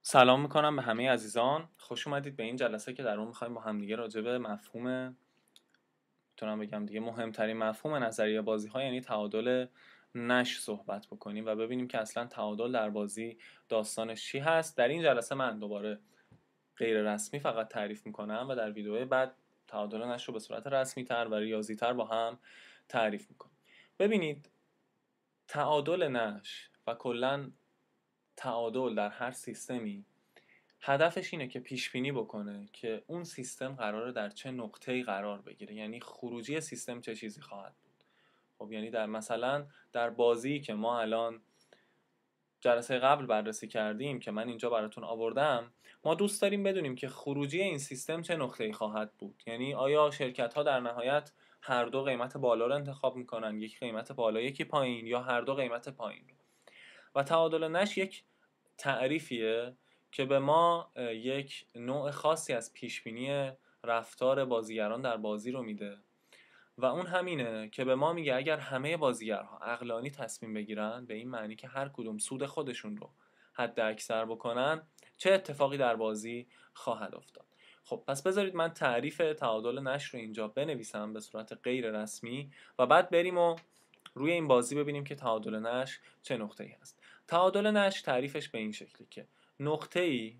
سلام میکنم به همه عزیزان. خوش اومدید به این جلسه که در اون میخوایم با همدیگه راجع به مفهوم، میتونم بگم دیگه مهمترین مفهوم نظریه بازی ها یعنی تعادل نش صحبت بکنیم و ببینیم که اصلا تعادل در بازی داستانش چی هست. در این جلسه من دوباره غیر رسمی فقط تعریف میکنم و در ویدیو بعد تعادل نش رو به صورت رسمی تر و ریاضی تر با هم تعریف میکنیم. ببینید، تعادل نش و کلا تعادل در هر سیستمی هدفش اینه که پیش بینی بکنه که اون سیستم قراره در چه نقطه‌ای قرار بگیره، یعنی خروجی سیستم چه چیزی خواهد بود. خب یعنی در مثلا در بازی که ما الان جلسه قبل بررسی کردیم که من اینجا براتون آوردم، ما دوست داریم بدونیم که خروجی این سیستم چه نقطه‌ای خواهد بود. یعنی آیا شرکت‌ها در نهایت هر دو قیمت بالا رو انتخاب میکنن، یک قیمت بالا یکی پایین، یا هر دو قیمت پایین رو. و تعادل نش یک تعریفیه که به ما یک نوع خاصی از پیشبینی رفتار بازیگران در بازی رو میده و اون همینه که به ما میگه اگر همه بازیگرها عقلانی تصمیم بگیرن، به این معنی که هر کدوم سود خودشون رو حد اکثر بکنن، چه اتفاقی در بازی خواهد افتاد. خب پس بذارید من تعریف تعادل نش رو اینجا بنویسم به صورت غیر رسمی و بعد بریم و روی این بازی ببینیم که تعادل نش چه نقطه‌ای هست. تعادل نش تعریفش به این شکلی که نقطه‌ای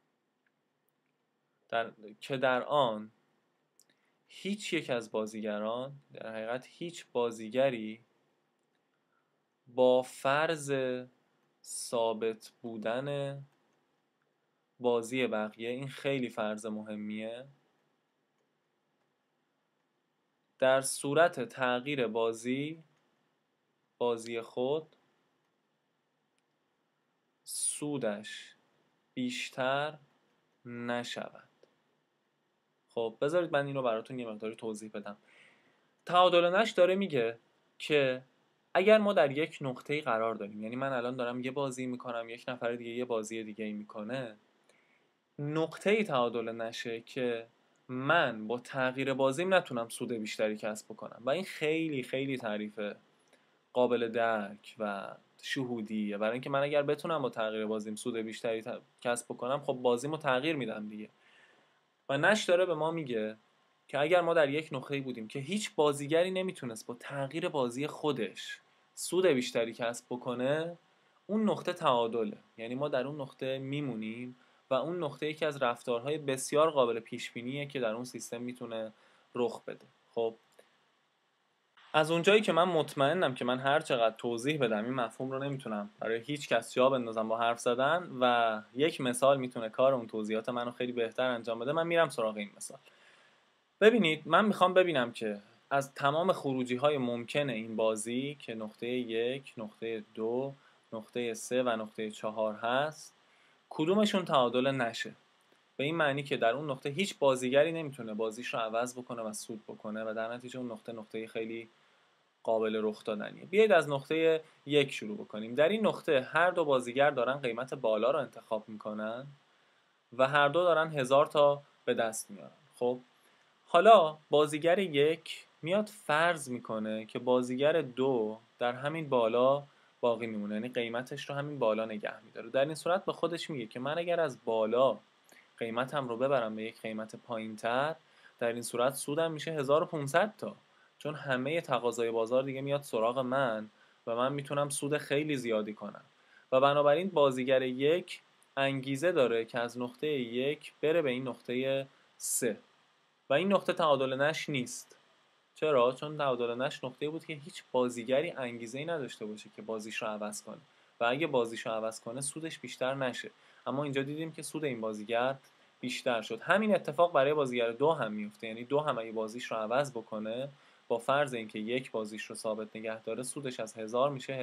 که در آن هیچ یک از بازیگران، در حقیقت هیچ بازیگری، با فرض ثابت بودن بازی بقیه، این خیلی فرض مهمیه، در صورت تغییر بازی خود سودش بیشتر نشود. خب بذارید من این رو براتون یه مقداری توضیح بدم. تعادل نش داره میگه که اگر ما در یک نقطه‌ای قرار داریم، یعنی من الان دارم یه بازی میکنم، یک نفر دیگه یه بازی دیگه ای میکنه، نقطه‌ای تعادل نشه که من با تغییر بازیم نتونم سود بیشتری کسب بکنم. و این خیلی خیلی تعریف قابل درک و شهودیه، برای اینکه من اگر بتونم با تغییر بازیم سود بیشتری کسب بکنم، خب بازیمو تغییر میدم دیگه. و نش داره به ما میگه که اگر ما در یک نقطه‌ای بودیم که هیچ بازیگری نمیتونست با تغییر بازی خودش سود بیشتری کسب بکنه، اون نقطه تعادله، یعنی ما در اون نقطه میمونیم و اون نقطه یکی از رفتارهای بسیار قابل پیش بینیه که در اون سیستم میتونه رخ بده. خب از اونجایی که من مطمئنم که من هر چقدر توضیح بدم این مفهوم رو نمیتونم برای هیچ کس جا بندازم با حرف زدن و یک مثال میتونه کار اون توضیحات منو خیلی بهتر انجام بده، من میرم سراغ این مثال. ببینید، من میخوام ببینم که از تمام خروجی های ممکن این بازی که نقطه 1، نقطه 2، نقطه 3 و نقطه 4 هست، کدومشون تعادل نشه. به این معنی که در اون نقطه هیچ بازیگری نمیتونه بازیش رو عوض بکنه و سود بکنه و در نتیجه اون نقطه خیلی قابل رخ دادنیه. بیایید از نقطه 1 شروع بکنیم. در این نقطه هر دو بازیگر دارن قیمت بالا رو انتخاب میکنن و هر دو دارن 1000 تا به دست میارن. خب حالا بازیگر 1 میاد فرض میکنه که بازیگر 2 در همین بالا باقی میمونه، یعنی قیمتش رو همین بالا نگه میداره. در این صورت به خودش میگه که من اگر از بالا قیمتم رو ببرم به یک قیمت پایین تر، در این صورت سودم میشه 1500 تا، چون همه تقاضای بازار دیگه میاد سراغ من و من میتونم سود خیلی زیادی کنم. و بنابراین بازیگر 1 انگیزه داره که از نقطه 1 بره به این نقطه 3 و این نقطه تعادل نش نیست. چرا؟ چون تعادل نش نقطه‌ای بود که هیچ بازیگری انگیزه‌ای نداشته باشه که بازیش رو عوض کنه و اگه بازیش رو عوض کنه سودش بیشتر نشه. اما اینجا دیدیم که سود این بازیگر بیشتر شد. همین اتفاق برای بازیگر 2 هم میفته، یعنی 2 هم اگه بازیش رو عوض بکنه، با فرض اینکه 1 بازیش رو ثابت نگه داره، سودش از 1000 میشه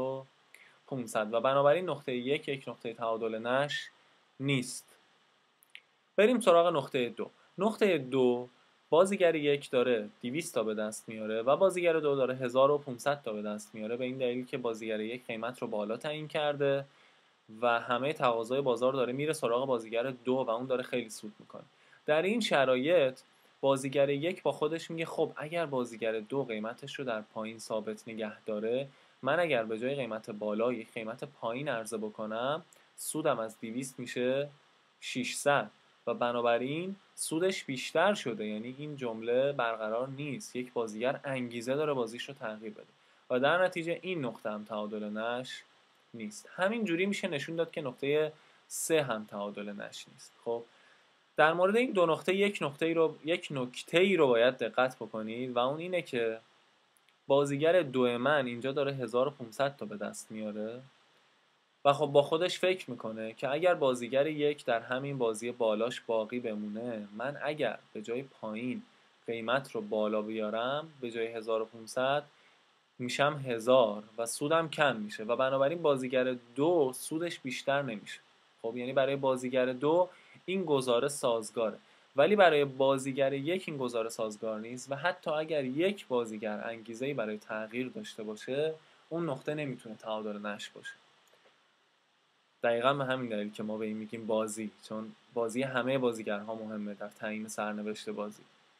1500 و بنابراین نقطه 1 یک نقطه تعادل نش نیست. بریم سراغ نقطه 2. نقطه 2 بازیگر 1 داره 200 تا به دست میاره و بازیگر 2 داره 1500 تا به دست میاره، به این دلیل که بازیگر 1 قیمت رو بالا تعیین کرده و همه تقاضای بازار داره میره سراغ بازیگر 2 و اون داره خیلی سود میکنه. در این شرایط بازیگر 1 با خودش میگه خب اگر بازیگر 2 قیمتش رو در پایین ثابت نگه داره، من اگر به جای قیمت بالا یک قیمت پایین عرضه بکنم، سودم از 200 میشه 600 و بنابراین سودش بیشتر شده. یعنی این جمله برقرار نیست. یک بازیگر انگیزه داره بازیش رو تغییر بده و در نتیجه این نقطه هم تعادل نش نیست. همین جوری میشه نشون داد که نقطه 3 هم تعادل نش نیست. خب در مورد این دو نقطه یک نکته ای رو باید دقت بکنید و اون اینه که بازیگر 2 من اینجا داره 1500 تا به دست میاره و خب با خودش فکر میکنه که اگر بازیگر 1 در همین بازی بالاش باقی بمونه، من اگر به جای پایین قیمت رو بالا بیارم، به جای 1500 میشم 1000 و سودم کم میشه و بنابراین بازیگر 2 سودش بیشتر نمیشه. خب یعنی برای بازیگر 2 این گزاره سازگاره، ولی برای بازیگر 1 این گزاره سازگار نیست و حتی اگر یک بازیگر انگیزه‌ای برای تغییر داشته باشه، اون نقطه نمیتونه تعادل نش باشه. دقیقا به همین دلیل که ما به این میگیم بازی، چون بازی همه بازیگرها مهمه در تعیین سرنوشت بازی.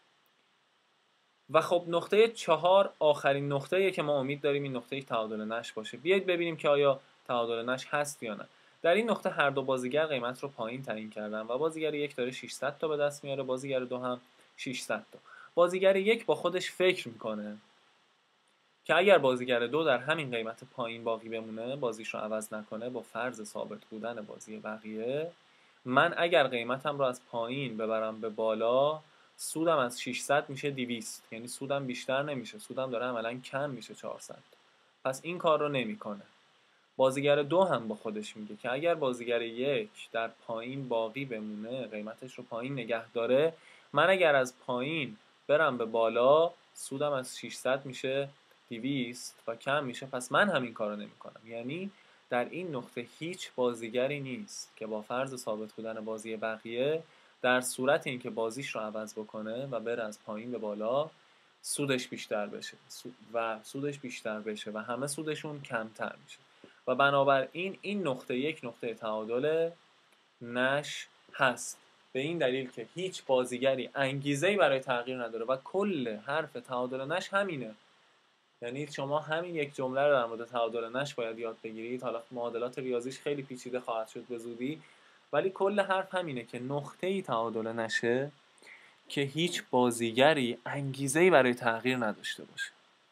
و خب نقطه 4 آخرین نقطه‌ایه که ما امید داریم این نقطه تعادل نش باشه. بیایید ببینیم که آیا تعادل نش هست یا نه. در این نقطه هر دو بازیگر قیمت رو پایین تعیین کردن و بازیگر 1 داره 600 تا به دست میاره، بازیگر 2 هم 600 تا. بازیگر 1 با خودش فکر میکنه که اگر بازیگر 2 در همین قیمت پایین باقی بمونه، بازیش رو عوض نکنه، با فرض ثابت بودن بازی بقیه، من اگر قیمتم رو از پایین ببرم به بالا، سودم از 600 میشه 200. یعنی سودم بیشتر نمیشه، سودم داره عملا کم میشه 400. پس این کار رو نمیکنه. بازیگر 2 هم با خودش میگه که اگر بازیگر 1 در پایین باقی بمونه، قیمتش رو پایین نگه داره، من اگر از پایین برم به بالا، سودم از 600 میشه 200 و کم میشه. پس من همین کارو نمیکنم. یعنی در این نقطه هیچ بازیگری نیست که با فرض ثابت بودن بازی بقیه، در صورت اینکه بازیش رو عوض بکنه و بره از پایین به بالا، سودش بیشتر بشه و سودش بیشتر بشه و همه سودشون کمتر میشه و بنابراین این نقطه یک نقطه تعادل نش هست. به این دلیل که هیچ بازیگری انگیزه‌ای برای تغییر نداره و کل حرف تعادل نش همینه. یعنی شما همین یک جمله رو در مورد تعادل نش باید یاد بگیرید. حالا معادلات ریاضیش خیلی پیچیده خواهد شد به زودی، ولی کل حرف همینه که نقطه‌ای تعادل نشه که هیچ بازیگری انگیزه‌ای برای تغییر نداشته باشه.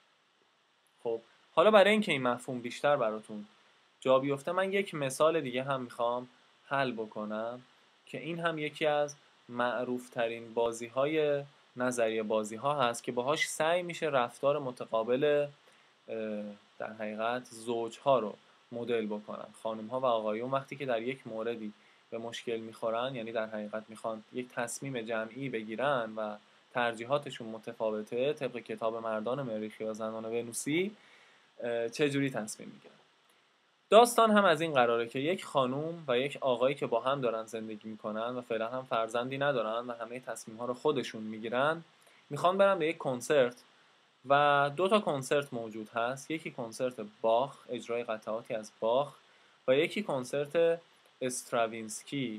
خب حالا برای اینکه این مفهوم بیشتر براتون جا بیفته، من یک مثال دیگه هم میخوام حل بکنم که این هم یکی از معروف ترین بازی های نظریه بازی ها هست که باهاش سعی میشه رفتار متقابل در حقیقت زوج ها رو مدل بکنن. خانم ها و آقایون وقتی که در یک موردی به مشکل میخورن، یعنی در حقیقت میخوان یک تصمیم جمعی بگیرن و ترجیحاتشون متفاوته، طبق کتاب مردان مریخ یا زنان ونوسی چجوری تصمیم میگیرن. داستان هم از این قراره که یک خانوم و یک آقایی که با هم دارن زندگی میکنن و فعلا هم فرزندی ندارن و همه تصمیم ها رو خودشون میگیرن، میخوان برن به یک کنسرت و 2 تا کنسرت موجود هست. یکی کنسرت باخ، اجرای قطعاتی از باخ، و یکی کنسرت استراوینسکی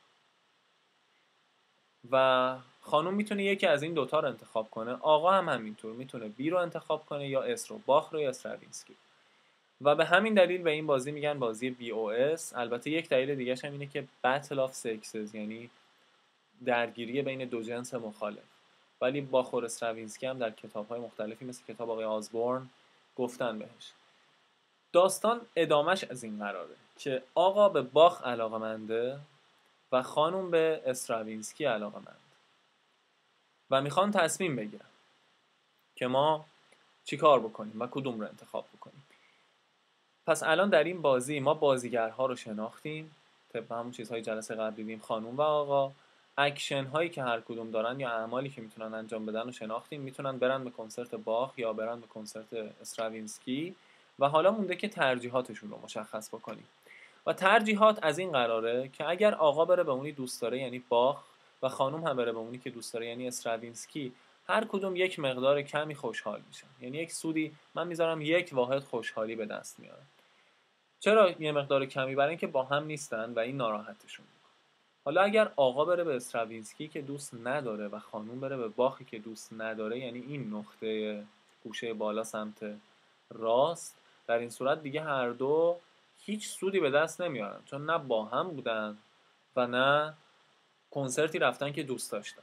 و خانوم میتونه یکی از این دوتا رو انتخاب کنه. آقا هم همینطور میتونه بی رو انتخاب کنه یا اس رو، باخ رو یا استراوینسکی. و به همین دلیل به این بازی میگن بازی BOS. البته یک دلیل دیگه هم اینه که Battle of Sexes، یعنی درگیری بین دو جنس مخالف. ولی باخ و استراوینسکی هم در کتاب‌های مختلفی مثل کتاب آقای آزبورن گفتن بهش. داستان ادامش از این قراره که آقا به باخ علاقه‌منده و خانم به استراوینسکی علاقه‌مند و میخوان تصمیم بگیرن که ما چی کار بکنیم و کدوم رو انتخاب بکنیم. پس الان در این بازی ما بازیگرها رو شناختیم، طبق همون چیزهای جلسه قبل دیدیم، خانوم و آقا. اکشن هایی که هر کدوم دارن یا اعمالی که میتونن انجام بدن رو شناختیم. میتونن برن به کنسرت باخ یا برن به کنسرت استراوینسکی و حالا مونده که ترجیحاتشون رو مشخص بکنیم. و ترجیحات از این قراره که اگر آقا بره به اونی دوست داره یعنی باخ و خانوم هم بره به اونی که دوست داره یعنی استراوینسکی، هر کدوم یک مقدار کمی خوشحال میشن. یعنی یک سودی من میذارم یک واحد خوشحالی به دست میارن. چرا یه مقدار کمی؟ برای اینکه با هم نیستن و این ناراحتشون میکنه. حالا اگر آقا بره به استراوینسکی که دوست نداره و خانوم بره به باخی که دوست نداره، یعنی این نقطه گوشه بالا سمت راست، در این صورت دیگه هر دو هیچ سودی به دست نمیارن، چون نه با هم بودن و نه کنسرتی رفتن که دوست داشتن.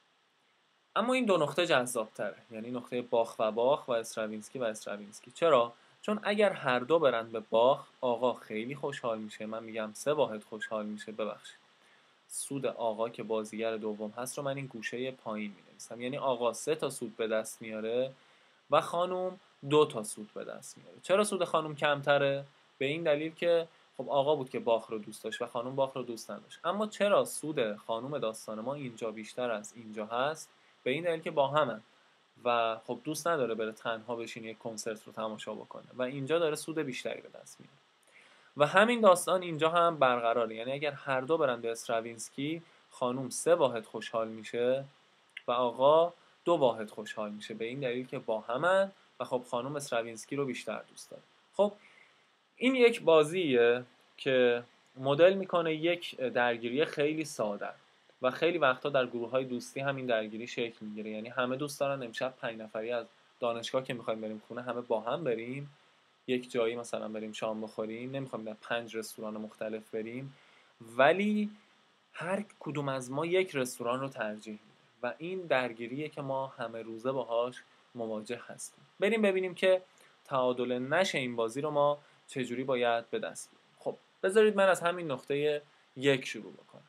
اما این دو نقطه جذاب‌تره، یعنی نقطه باخ و باخ و استراوینسکی و استراوینسکی. چرا؟ چون اگر هر دو برن به باخ، آقا خیلی خوشحال میشه، من میگم 3 واحد خوشحال میشه. ببخشید، سود آقا که بازیگر دوم هست رو من این گوشه پایین می‌نویسم، یعنی آقا 3 تا سود به دست میاره و خانم 2 تا سود به دست میاره. چرا سود خانم کمتره؟ به این دلیل که خب آقا بود که باخ رو دوست داشت و خانم باخ رو دوست نداشت. اما چرا سود خانم داستان ما اینجا بیشتر از اینجا هست؟ به این دلیل که با همن و خب دوست نداره بره تنها بشینه یک کنسرت رو تماشا بکنه و اینجا داره سود بیشتری به دست میاره. و همین داستان اینجا هم برقراره، یعنی اگر هر دو برن به استراوینسکی، خانم 3 واحد خوشحال میشه و آقا 2 واحد خوشحال میشه، به این دلیل که با همن و خب خانم استراوینسکی رو بیشتر دوست داره. خب این یک بازیه که مدل میکنه یک درگیری خیلی ساده و خیلی وقتا در گروه‌های دوستی همین درگیری شکل میگیره، یعنی همه دوست دارن امشب 5 نفری از دانشگاه که میخوایم بریم خونه همه با هم بریم یک جایی مثلا بریم شام بخوریم، نمیخوایم در 5 رستوران مختلف بریم، ولی هر کدوم از ما یک رستوران رو ترجیح میده و این درگیریه که ما همه روزه باهاش مواجه هستیم. بریم ببینیم که تعادل نشه این بازی رو ما چجوری باید به دست بیاریم. خب بذارید من از همین نقطه 1 شروع بکنم.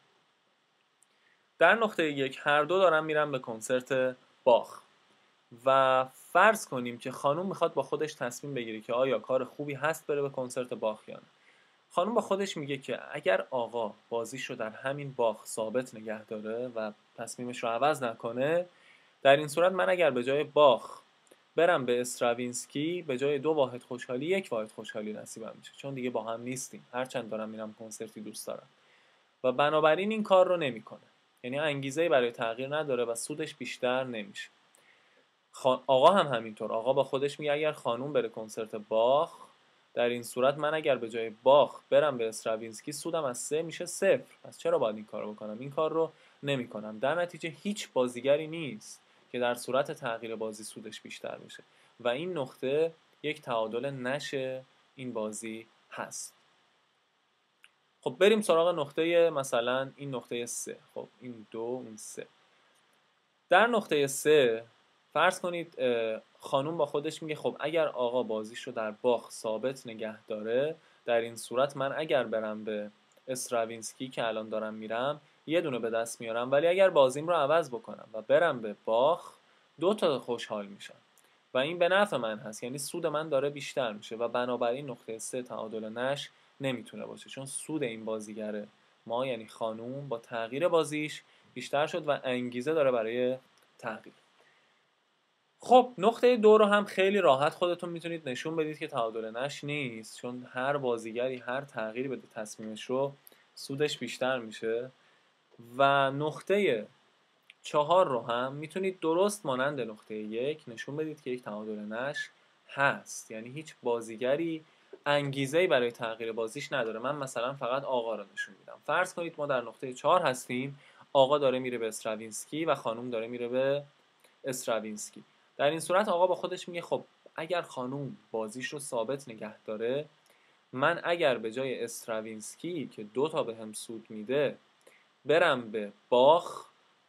در نقطه 1 هر دو دارن میرن به کنسرت باخ و فرض کنیم که خانم میخواد با خودش تصمیم بگیره که آیا کار خوبی هست بره به کنسرت باخ یا نه. خانم با خودش میگه که اگر آقا بازیش رو در همین باخ ثابت نگه داره و تصمیمش رو عوض نکنه، در این صورت من اگر به جای باخ برم به استراوینسکی، به جای 2 واحد خوشحالی 1 واحد خوشحالی نصیبم میشه، چون دیگه با هم نیستیم، هرچند دارم میرم کنسرتی دوست دارم و بنابراین این کار رو نمیکنه، یعنی انگیزه‌ای برای تغییر نداره و سودش بیشتر نمیشه. آقا هم همینطور، آقا با خودش میگه اگر خانوم بره کنسرت باخ، در این صورت من اگر به جای باخ برم به استراوینسکی سودم از 3 میشه 0. پس چرا باید این کارو بکنم؟ این کار رو نمیکنم. در نتیجه هیچ بازیگری نیست که در صورت تغییر بازی سودش بیشتر بشه و این نقطه یک تعادل نشه این بازی هست. خب بریم سراغ نقطه مثلا این نقطه 3. خب این 2 اون 3. در نقطه 3 فرض کنید خانوم با خودش میگه خب اگر آقا بازیش رو در باخ ثابت نگه داره، در این صورت من اگر برم به استراوینسکی که الان دارم میرم 1 دونه به دست میارم، ولی اگر بازیم رو عوض بکنم و برم به باخ 2 تا خوشحال میشم و این به نفع من هست، یعنی سود من داره بیشتر میشه و بنابراین نقطه 3 تعادل نش نمیتونه باشه، چون سود این بازیگره ما یعنی خانوم با تغییر بازیش بیشتر شد و انگیزه داره برای تغییر. خب نقطه 2 رو هم خیلی راحت خودتون میتونید نشون بدید که تعادل نش نیست، چون هر بازیگری هر تغییری بده تصمیمش رو سودش بیشتر میشه. و نقطه 4 رو هم میتونید درست مانند نقطه 1 نشون بدید که یک تعادل نش هست، یعنی هیچ بازیگری انگیزه‌ای برای تغییر بازیش نداره. من مثلا فقط آقا رو نشون میدم. فرض کنید ما در نقطه 4 هستیم، آقا داره میره به استراوینسکی و خانم داره میره به استراوینسکی. در این صورت آقا با خودش میگه خب اگر خانم بازیش رو ثابت نگه داره، من اگر به جای استراوینسکی که 2 تا بهم سود میده برم به باخ،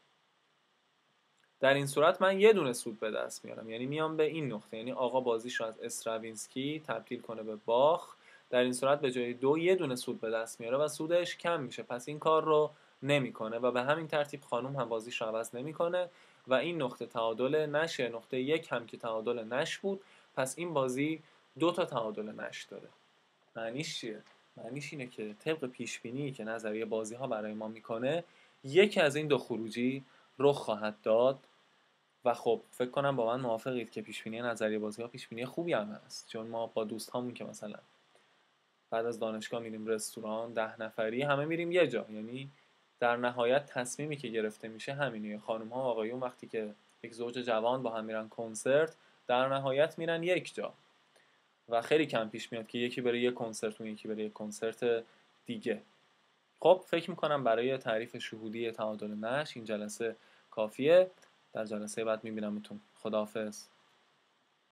در این صورت من 1 دونه سود به دست میارم، یعنی میام به این نقطه، یعنی آقا بازیش رو از استراوینسکی تبدیل کنه به باخ، در این صورت به جای 2 1 دونه سود به دست میاره و سودش کم میشه، پس این کار رو نمیکنه و به همین ترتیب خانم هم بازیش رو عوض نمیکنه و این نقطه تعادل نشه. نقطه 1 هم که تعادل نش بود، پس این بازی 2 تا تعادل نش داره. معنیش چیه؟ معنیش اینه که طبق پیش بینی که نظریه بازی ها برای ما میکنه، یکی از این 2 خروجی رخ خواهد داد و خب فکر کنم با من موافقید که پیش بینی نظریه بازی ها پیش بینی خوبی هم هست، چون ما با دوستامون که مثلا بعد از دانشگاه میریم رستوران 10 نفری همه میریم یه جا، یعنی در نهایت تصمیمی که گرفته میشه همینه. خانم ها و آقایون وقتی که یک زوج جوان با هم میرن کنسرت، در نهایت میرن یک جا و خیلی کم پیش میاد که یکی بره یک کنسرت و یکی بره یک کنسرت دیگه. خب فکر میکنم برای تعریف شهودی تعادل نش این جلسه کافیه. در جلسه بعد میبینمتون. خداحافظ.